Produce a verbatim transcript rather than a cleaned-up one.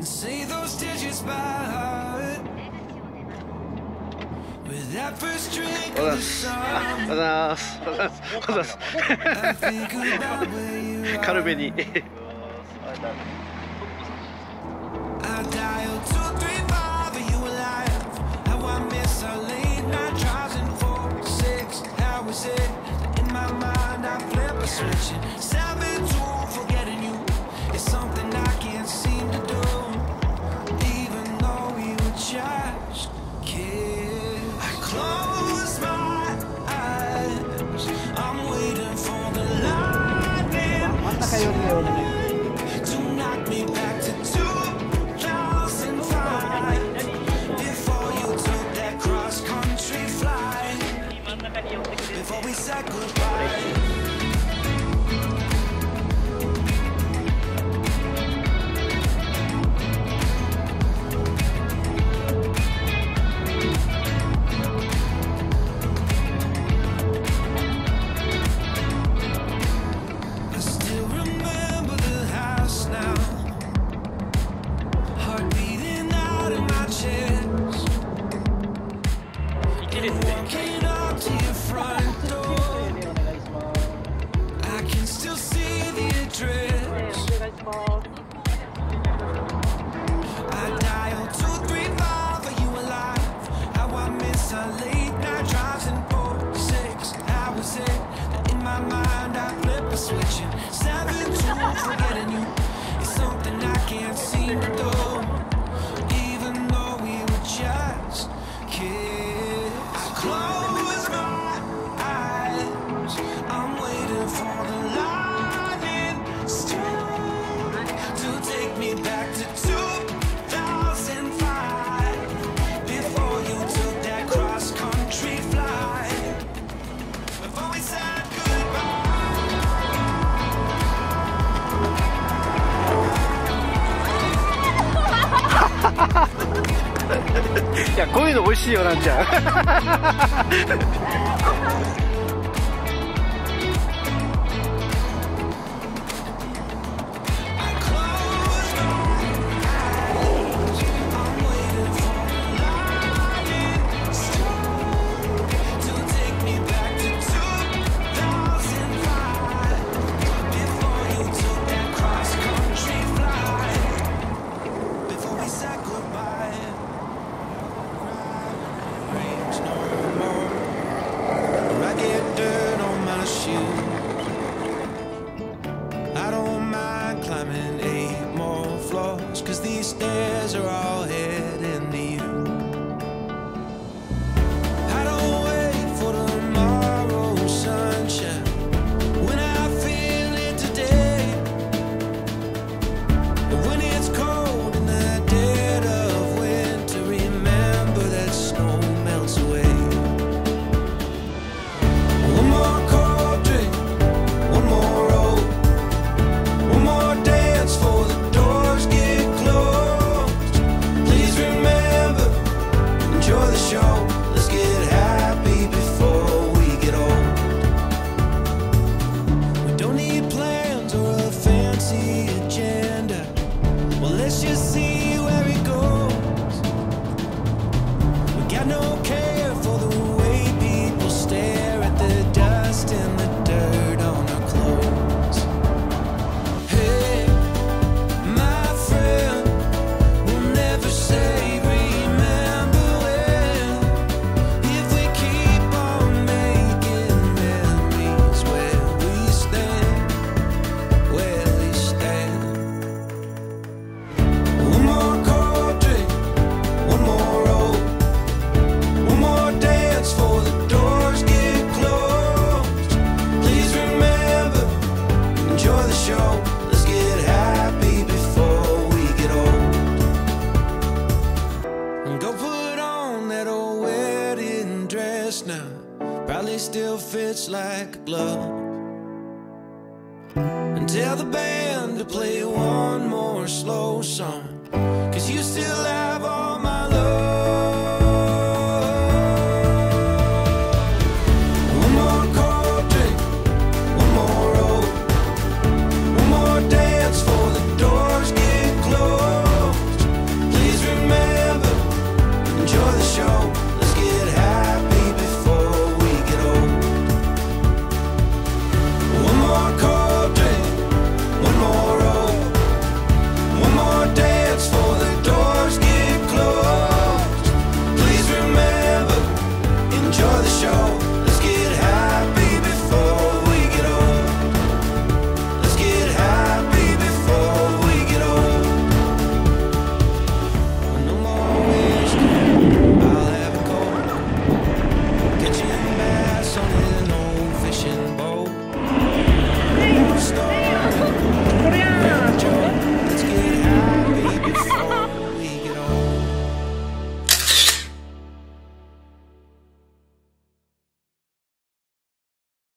and say those digits by heart. With that first drink of the summer, I think about where you are. 軽めに。 I dial two three five, are you alive? How I miss our late night drives in four six. How is it that in my mind I flip a switch and seven two, forgetting you is something I can't seem to do. Even though we were just kids, I close my eyes. I'm waiting for the lightning strike to knock me back to two. Before we said goodbye. I still remember the house now, heart beating out in my chest. Walking up to your front door, I can still see the address. I dial two three five, are you alive? How I miss our late night drives in four six. How is it that in my mind I flip a switch and seven two, forgetting you is something I can't seem to do. Even though we were just kids, close my eyes. I'm waiting for the lightning strike to take me back to two thousand five. Before you took that cross-country flight, before we said goodbye. いや、こういうの美味しいよ、なんちゃん。I don't mind climbing eight more floors, 'cause these stairs are all heading to you. I don't wait for tomorrow's sunshine when I feel it today. But when it's cold in the dead of winter, remember that snow melts away. One more cold drink, one more roll, one more dance for the doors get closed. Please remember, enjoy the show. Let's get happy before we get old. We don't need plans or a fancy agenda. Well, let's just see where it goes. We got no care for the way people stare at the dust and the dirt on our clothes. Hey, my friend, we'll never say remember when, if we keep on making memories where we stand, where we stand. One more cold drink, one more roll, one more dance for the doors get closed. Please remember, enjoy the show. Let's get happy before we get old. And go put on that old wedding dress now. Probably still fits like a glove. And tell the band to play one more slow song, 'cause you still have all